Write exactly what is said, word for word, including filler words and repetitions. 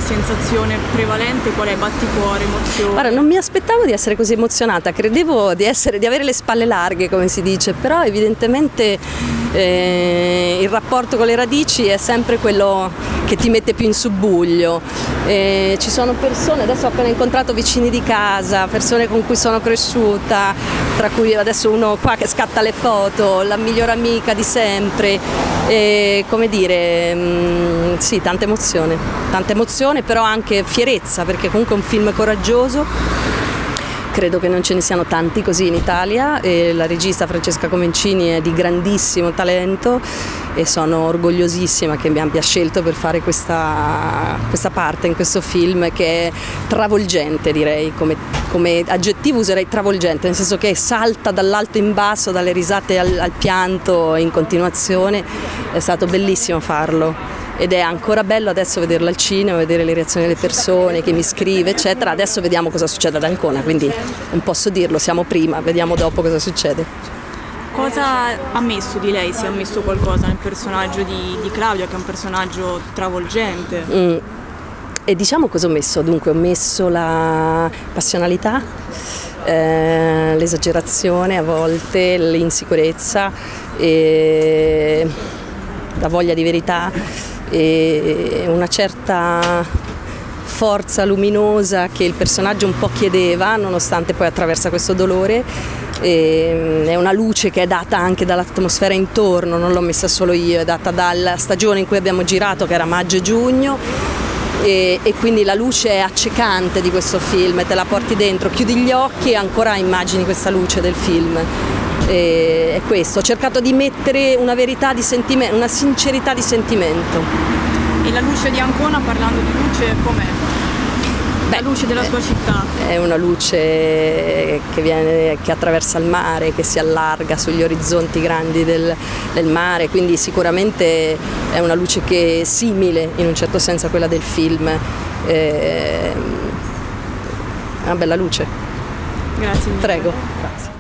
sensazione prevalente? Qual è? Batticuore, emozione? Guarda, non mi aspettavo di essere così emozionata, credevo di, essere, di avere le spalle larghe, come si dice, però evidentemente eh, il rapporto con le radici è sempre quello che ti mette più in subbuglio. Eh, ci sono persone, adesso ho appena incontrato vicini di casa, persone con cui sono cresciuta, tra cui adesso uno qua che scatta le foto, la migliore amica di sempre, e, come dire, mh, sì, tanta emozione, tanta emozione, però anche fierezza, perché comunque è un film coraggioso. Credo che non ce ne siano tanti così in Italia, e la regista Francesca Comencini è di grandissimo talento e sono orgogliosissima che mi abbia scelto per fare questa, questa parte in questo film, che è travolgente, direi, come, come aggettivo userei travolgente, nel senso che salta dall'alto in basso, dalle risate al, al pianto in continuazione. È stato bellissimo farlo. Ed è ancora bello adesso vederlo al cinema, vedere le reazioni delle persone, chi mi scrive, eccetera. Adesso vediamo cosa succede ad Ancona, quindi non posso dirlo, siamo prima, vediamo dopo cosa succede. Cosa ha messo di lei? Si è ammesso qualcosa nel personaggio di, di Claudia, che è un personaggio travolgente? Mm. E diciamo cosa ho messo? Dunque ho messo la passionalità, eh, l'esagerazione a volte, l'insicurezza, e la voglia di verità, e una certa forza luminosa che il personaggio un po' chiedeva, nonostante poi attraversa questo dolore. E è una luce che è data anche dall'atmosfera intorno, non l'ho messa solo io, è data dalla stagione in cui abbiamo girato, che era maggio e giugno, e, e quindi la luce è accecante di questo film, te la porti dentro, chiudi gli occhi e ancora immagini questa luce del film. E è questo, ho cercato di mettere una verità di sentimento, una sincerità di sentimento. E la luce di Ancona, parlando di luce, com'è? La luce della sua città? È una luce che, viene, che attraversa il mare, che si allarga sugli orizzonti grandi del, del mare, quindi sicuramente è una luce che è simile in un certo senso a quella del film. È una bella luce. Grazie mille. Prego. Grazie.